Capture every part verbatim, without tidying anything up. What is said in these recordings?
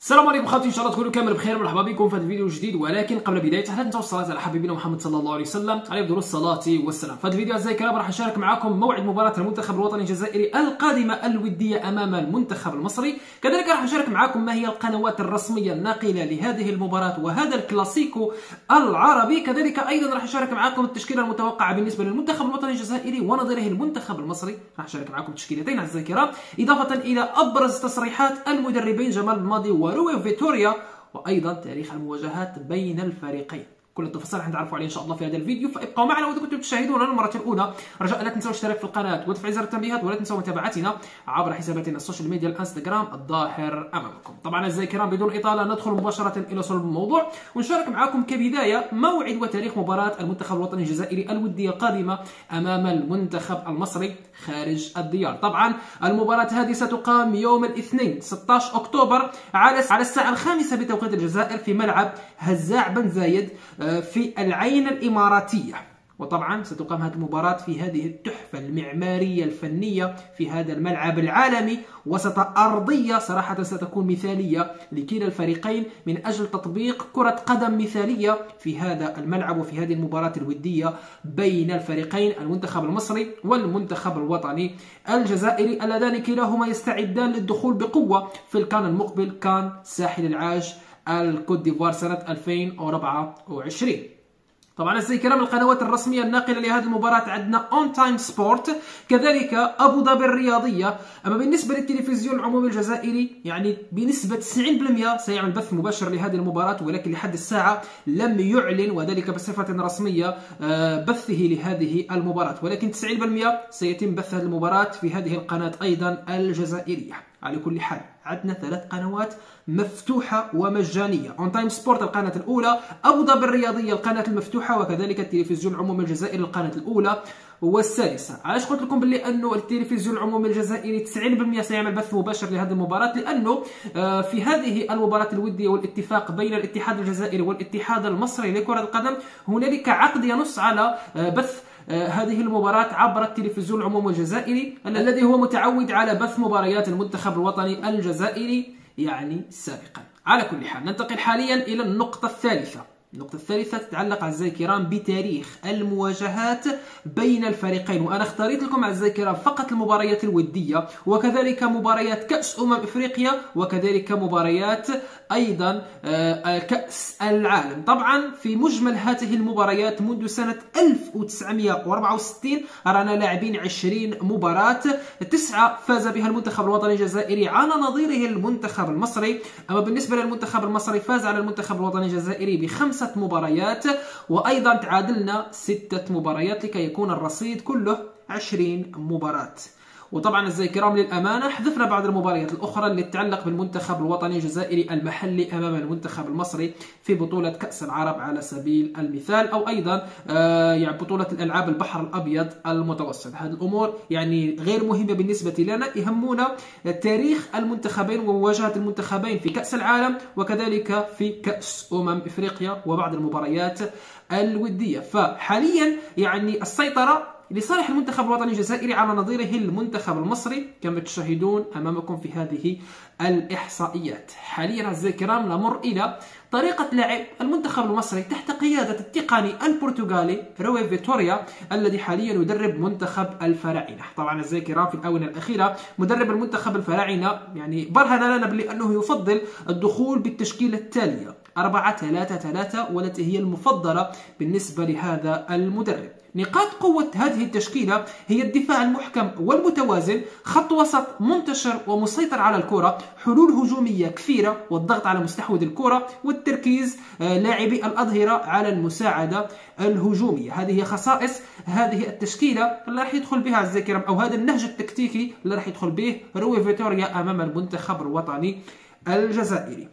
السلام عليكم خواتي، ان شاء الله تكونوا كامل بخير. مرحبا بكم في هذا الفيديو الجديد، ولكن قبل بدايه لا تنسوا الصلاه على حبيبنا محمد صلى الله عليه وسلم عليه افضل الصلاه والسلام. في هذا الفيديو اعزائي الكرام راح نشارك معكم موعد مباراه المنتخب الوطني الجزائري القادمه الوديه امام المنتخب المصري. كذلك راح نشارك معكم ما هي القنوات الرسميه الناقله لهذه المباراه وهذا الكلاسيكو العربي. كذلك ايضا راح نشارك معكم التشكيله المتوقعه بالنسبه للمنتخب الوطني الجزائري ونظيره المنتخب المصري. راح نشارك معكم تشكيلتين اعزائي الكرام، اضافه الى ابرز تصريحات المدربين جمال الماضي وروي فيتوريا، وايضا تاريخ المواجهات بين الفريقين. كل التفاصيل راح نتعرفوا عليها ان شاء الله في هذا الفيديو، فابقوا معنا. واذا كنتم تشاهدونا للمره الاولى رجاء لا تنسوا الاشتراك في القناه وتفعيل زر التنبيهات، ولا تنسوا متابعتنا عبر حساباتنا السوشيال ميديا الانستغرام الظاهر امامكم. طبعا اعزائي الكرام بدون اطاله ندخل مباشره الى صلب الموضوع ونشارك معكم كبدايه موعد وتاريخ مباراه المنتخب الوطني الجزائري الوديه القادمه امام المنتخب المصري خارج الديار. طبعا المباراه هذه ستقام يوم الاثنين ستة عشر اكتوبر على على الساعه الخامسه بتوقيت الجزائر في ملعب هزاع بن زايد في العين الإماراتية. وطبعا ستقام هذه المباراة في هذه التحفة المعمارية الفنية في هذا الملعب العالمي، وسط أرضية صراحة ستكون مثالية لكلا الفريقين من أجل تطبيق كرة قدم مثالية في هذا الملعب وفي هذه المباراة الودية بين الفريقين المنتخب المصري والمنتخب الوطني الجزائري، اللذان كلاهما يستعدان للدخول بقوة في الكان المقبل، كان ساحل العاج الكوت ديفوار سنة ألفين وأربعة وعشرين. طبعا اعزائي الكرام القنوات الرسميه الناقله لهذه المباراه عندنا اون تايم سبورت، كذلك ابو ظبي الرياضيه. اما بالنسبه للتلفزيون العمومي الجزائري يعني بنسبه تسعين بالمئة سيعمل بث مباشر لهذه المباراه، ولكن لحد الساعه لم يعلن وذلك بصفه رسميه بثه لهذه المباراه، ولكن تسعين بالمئة سيتم بث هذه المباراه في هذه القناه ايضا الجزائريه. على كل حال عندنا ثلاث قنوات مفتوحة ومجانية: اون تايم سبورت القناة الأولى، أبو ظبي الرياضية القناة المفتوحة، وكذلك التلفزيون العمومي الجزائري القناة الأولى والسادسة. علاش قلت لكم باللي أنه التلفزيون العمومي الجزائري تسعين بالمئة سيعمل بث مباشر لهذه المباراة؟ لأنه في هذه المباراة الودية والاتفاق بين الاتحاد الجزائري والاتحاد المصري لكرة القدم هنالك عقد ينص على بث هذه المباراة عبر التلفزيون العمومي الجزائري الذي هو متعود على بث مباريات المنتخب الوطني الجزائري يعني سابقا. على كل حال ننتقل حاليا إلى النقطة الثالثة. النقطة الثالثة تتعلق أعزائي الكرام بتاريخ المواجهات بين الفريقين، وأنا اختاريت لكم أعزائي الكرام فقط المباريات الودية، وكذلك مباريات كأس أمم إفريقيا، وكذلك مباريات أيضا كأس العالم. طبعا في مجمل هذه المباريات منذ سنة ألف وتسعمئة وأربعة وستين رانا لاعبين عشرين مباراة، تسعة فاز بها المنتخب الوطني الجزائري على نظيره المنتخب المصري. أما بالنسبة للمنتخب المصري فاز على المنتخب الوطني الجزائري بخمسة مباريات، وأيضا تعادلنا ستة مباريات لكي يكون الرصيد كله عشرين مباراة. وطبعا اعزائي الكرام للامانه حذفنا بعض المباريات الاخرى اللي تتعلق بالمنتخب الوطني الجزائري المحلي امام المنتخب المصري في بطوله كاس العرب على سبيل المثال، او ايضا آه يعني بطوله الالعاب البحر الابيض المتوسط. هذه الامور يعني غير مهمه بالنسبه لنا، يهمنا تاريخ المنتخبين ومواجهه المنتخبين في كاس العالم وكذلك في كاس امم افريقيا وبعض المباريات الوديه. فحاليا يعني السيطره لصالح المنتخب الوطني الجزائري على نظيره المنتخب المصري كما تشاهدون امامكم في هذه الاحصائيات. حاليا اعزائي الكرام نمر الى طريقه لعب المنتخب المصري تحت قياده التقني البرتغالي روي فيتوريا الذي حاليا يدرب منتخب الفراعنه. طبعا اعزائي الكرام في الاونه الاخيره مدرب المنتخب الفراعنه يعني برهن لنا بانه يفضل الدخول بالتشكيله التاليه أربعة ثلاثة ثلاثة، والتي هي المفضله بالنسبه لهذا المدرب. نقاط قوة هذه التشكيلة هي الدفاع المحكم والمتوازن، خط وسط منتشر ومسيطر على الكرة، حلول هجومية كثيرة والضغط على مستحوذ الكرة، والتركيز لاعبي الأظهرة على المساعدة الهجومية. هذه هي خصائص هذه التشكيلة اللي راح يدخل بها أعزائي الكرام، أو هذا النهج التكتيكي اللي راح يدخل به روي فيتوريا أمام المنتخب الوطني الجزائري.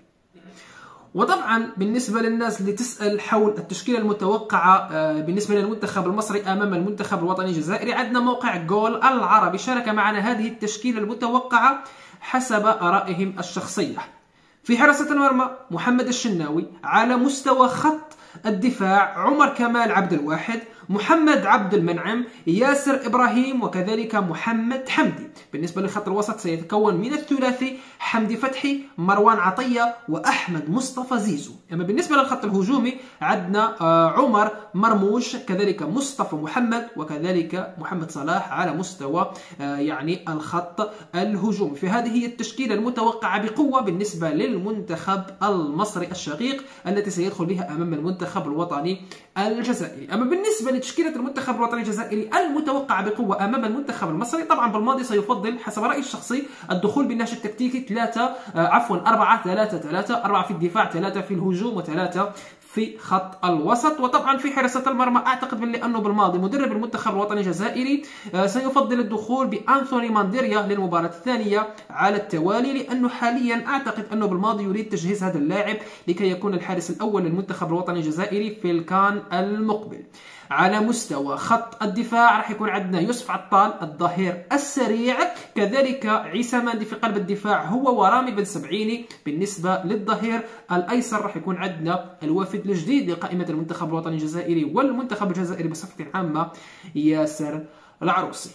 وطبعا بالنسبة للناس اللي تسأل حول التشكيلة المتوقعة بالنسبة للمنتخب المصري أمام المنتخب الوطني الجزائري، عندنا موقع جول العربي شارك معنا هذه التشكيلة المتوقعة حسب آرائهم الشخصية. في حراسة المرمى محمد الشناوي، على مستوى خط الدفاع عمر كمال عبد الواحد، محمد عبد المنعم، ياسر إبراهيم، وكذلك محمد حمدي. بالنسبة لخط الوسط سيتكون من الثلاثي حمدي فتحي، مروان عطية، وأحمد مصطفى زيزو. أما بالنسبة للخط الهجومي عندنا عمر مرموش، كذلك مصطفى محمد، وكذلك محمد صلاح على مستوى يعني الخط الهجومي. في هذه هي التشكيلة المتوقعة بقوة بالنسبة للمنتخب المصري الشقيق التي سيدخل بها أمام المنتخب الوطني الجزائري. أما بالنسبة لتشكيلة المنتخب الوطني الجزائري المتوقعة بقوة أمام المنتخب المصري، طبعا بالماضي سيفضل حسب رأيي الشخصي الدخول بالنهج التكتيكي ثلاثة عفوا أربعة ثلاثة ثلاثة، أربعة في الدفاع، ثلاثة في الهجوم، وثلاثة في خط الوسط. وطبعا في حراسة المرمى اعتقد من لانه بالماضي مدرب المنتخب الوطني الجزائري سيفضل الدخول بانثوني مانديريا للمباراة الثانية على التوالي، لانه حاليا اعتقد انه بالماضي يريد تجهيز هذا اللاعب لكي يكون الحارس الاول للمنتخب الوطني الجزائري في الكان المقبل. على مستوى خط الدفاع راح يكون عندنا يوسف عطال الظهير السريع، كذلك عيسى مندي في قلب الدفاع هو ورامي بن سبعيني. بالنسبة للظهير الأيسر راح يكون عندنا الوافد الجديد لقائمة المنتخب الوطني الجزائري والمنتخب الجزائري بصفة عامة ياسر العروسي.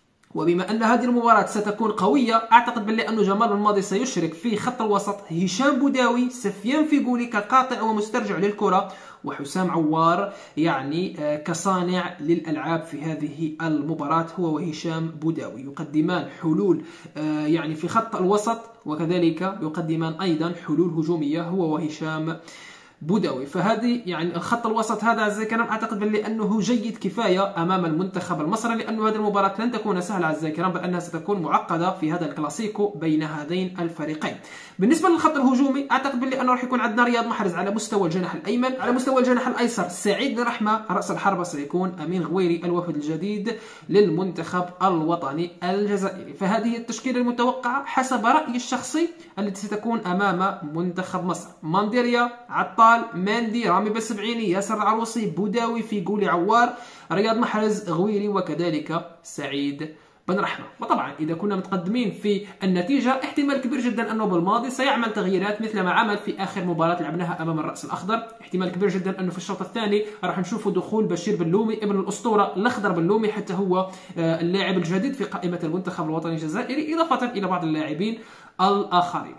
وبما أن هذه المباراة ستكون قوية أعتقد باللي أنه جمال الماضي سيشرك في خط الوسط هشام بوداوي، سفيان فيغولي كقاطع ومسترجع للكرة، وحسام عوار يعني كصانع للألعاب في هذه المباراة هو وهشام بوداوي. يقدمان حلول يعني في خط الوسط، وكذلك يقدمان أيضا حلول هجومية هو وهشام بوداوي. فهذه يعني الخط الوسط هذا أعزائي الكرام أعتقد باللي أنه جيد كفاية أمام المنتخب المصري، لأنه هذه المباراة لن تكون سهلة أعزائي الكرام، بل أنها ستكون معقدة في هذا الكلاسيكو بين هذين الفريقين. بالنسبة للخط الهجومي أعتقد باللي أنه راح يكون عندنا رياض محرز على مستوى الجناح الأيمن، على مستوى الجناح الأيسر سعيد بن رحمة، رأس الحربة سيكون أمين غويري الوافد الجديد للمنتخب الوطني الجزائري. فهذه التشكيلة المتوقعة حسب رأيي الشخصي التي ستكون أمام منتخب مصر: مانديريا، عطال، مندي، رامي بن سبعيني، ياسر العروسي، بوداوي، فيغولي، عوار، رياض محرز، غويري، وكذلك سعيد بن رحمة. وطبعا إذا كنا متقدمين في النتيجة احتمال كبير جدا أنه بالماضي سيعمل تغييرات مثل ما عمل في آخر مباراة لعبناها أمام الرأس الأخضر. احتمال كبير جدا أنه في الشوط الثاني راح نشوف دخول بشير بلومي ابن الأسطورة الأخضر بلومي، حتى هو اللاعب الجديد في قائمة المنتخب الوطني الجزائري، إضافة إلى بعض اللاعبين الآخرين.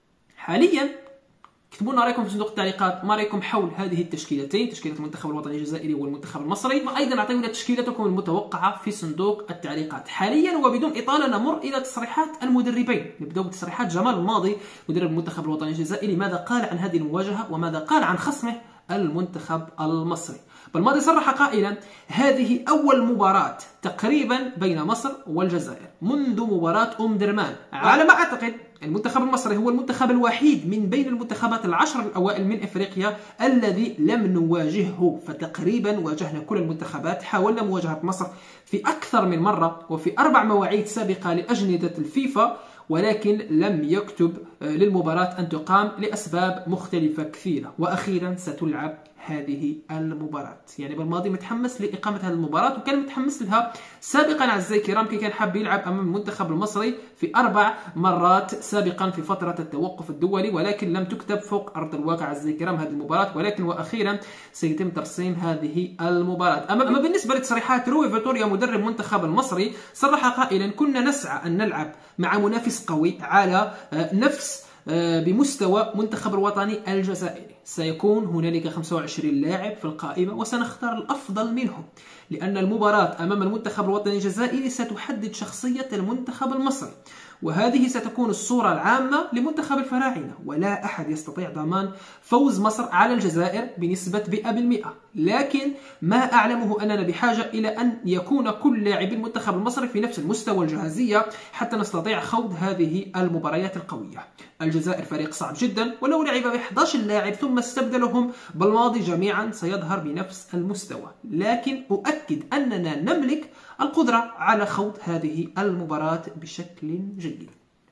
حاليا اكتبوا لنا رايكم في صندوق التعليقات، ما رايكم حول هذه التشكيلتين، تشكيله المنتخب الوطني الجزائري والمنتخب المصري، وايضا اعطونا تشكيلتكم المتوقعه في صندوق التعليقات. حاليا وبدون اطاله نمر الى تصريحات المدربين. نبداو بتصريحات جمال الماضي مدرب المنتخب الوطني الجزائري، ماذا قال عن هذه المواجهه وماذا قال عن خصمه المنتخب المصري. بالماضي صرح قائلا: هذه أول مباراة تقريبا بين مصر والجزائر منذ مباراة أم درمان. على ما أعتقد المنتخب المصري هو المنتخب الوحيد من بين المنتخبات العشر الأوائل من إفريقيا الذي لم نواجهه، فتقريبا واجهنا كل المنتخبات. حاولنا مواجهة مصر في أكثر من مرة وفي أربع مواعيد سابقة لأجندة الفيفا، ولكن لم يكتب للمباراة أن تقام لأسباب مختلفة كثيرة. وأخيرا ستلعب هذه المباراة. يعني بالماضي متحمس لإقامة هذه المباراة، وكان متحمس لها سابقا أعزائي الكرام كي كان حاب يلعب أمام المنتخب المصري في أربع مرات سابقا في فترة التوقف الدولي، ولكن لم تكتب فوق أرض الواقع أعزائي الكرام هذه المباراة. ولكن وأخيرا سيتم ترسيم هذه المباراة. أما بالنسبة لتصريحات روي فيتوريا مدرب المنتخب المصري، صرح قائلا: كنا نسعى أن نلعب مع منافس قوي على نفس بمستوى منتخب الوطني الجزائري. سيكون هنالك خمسة وعشرين لاعب في القائمة وسنختار الأفضل منهم، لأن المباراة أمام المنتخب الوطني الجزائري ستحدد شخصية المنتخب المصري، وهذه ستكون الصورة العامة لمنتخب الفراعنة. ولا أحد يستطيع ضمان فوز مصر على الجزائر بنسبة مئة بالمئة، لكن ما أعلمه أننا بحاجة إلى أن يكون كل لاعبي المنتخب المصري في نفس المستوى الجاهزية حتى نستطيع خوض هذه المباريات القوية. الجزائر فريق صعب جدا، ولو لعب ب أحد عشر لاعب ثم استبدلهم بالماضي جميعا سيظهر بنفس المستوى، لكن أؤكد أننا نملك القدرة على خوض هذه المباراة بشكل جيد.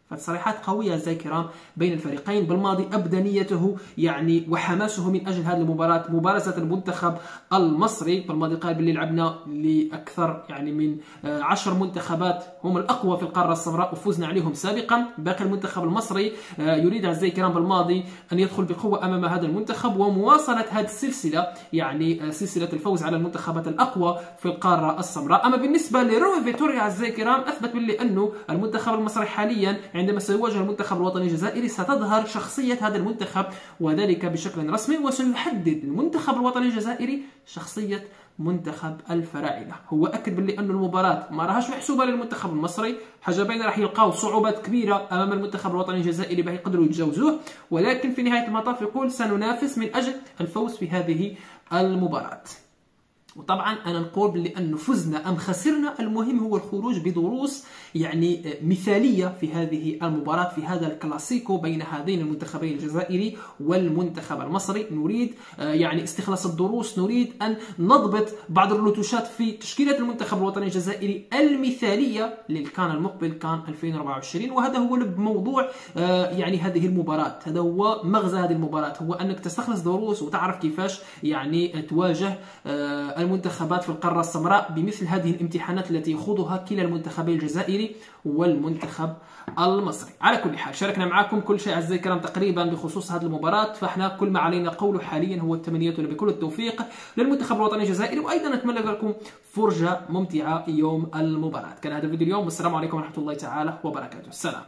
فتصريحات قوية أعزائي الكرام بين الفريقين. بالماضي أبدى نيته يعني وحماسه من أجل هذه المباراة مبارزة المنتخب المصري. بالماضي قال باللي لعبنا لأكثر يعني من عشر منتخبات هم الأقوى في القارة السمراء وفزنا عليهم سابقا. باقي المنتخب المصري يريد أعزائي الكرام بالماضي أن يدخل بقوة أمام هذا المنتخب ومواصلة هذه السلسلة، يعني سلسلة الفوز على المنتخبات الأقوى في القارة السمراء. أما بالنسبة لروي فيتوريا أعزائي الكرام أثبت باللي أنه المنتخب المصري حاليا عندما سيواجه المنتخب الوطني الجزائري ستظهر شخصية هذا المنتخب وذلك بشكل رسمي، وسيحدد المنتخب الوطني الجزائري شخصية منتخب الفراعنة. هو أكد باللي أن المباراة ما راهاش محسوبة للمنتخب المصري، حاجبين راح يلقاو صعوبات كبيرة أمام المنتخب الوطني الجزائري باش يقدروا يتجاوزوه، ولكن في نهاية المطاف يقول سننافس من أجل الفوز في هذه المباراة. وطبعا انا نقول بلي انه فزنا ام خسرنا المهم هو الخروج بدروس يعني مثاليه في هذه المباراه، في هذا الكلاسيكو بين هذين المنتخبين الجزائري والمنتخب المصري. نريد يعني استخلاص الدروس، نريد ان نضبط بعض اللتوشات في تشكيله المنتخب الوطني الجزائري المثاليه للكان المقبل كان ألفين وأربعة وعشرين. وهذا هو لب موضوع يعني هذه المباراه، هذا هو مغزى هذه المباراه، هو انك تستخلص دروس وتعرف كيفاش يعني تواجه المنتخبات في القارة السمراء بمثل هذه الامتحانات التي يخوضها كلا المنتخبين الجزائري والمنتخب المصري. على كل حال شاركنا معكم كل شيء أعزائي الكرام تقريبا بخصوص هذه المباراة، فاحنا كل ما علينا قوله حاليا هو التمنيات بكل التوفيق للمنتخب الوطني الجزائري، وأيضا نتمنى لكم فرجة ممتعة يوم المباراة. كان هذا الفيديو اليوم، والسلام عليكم ورحمة الله تعالى وبركاته. السلام.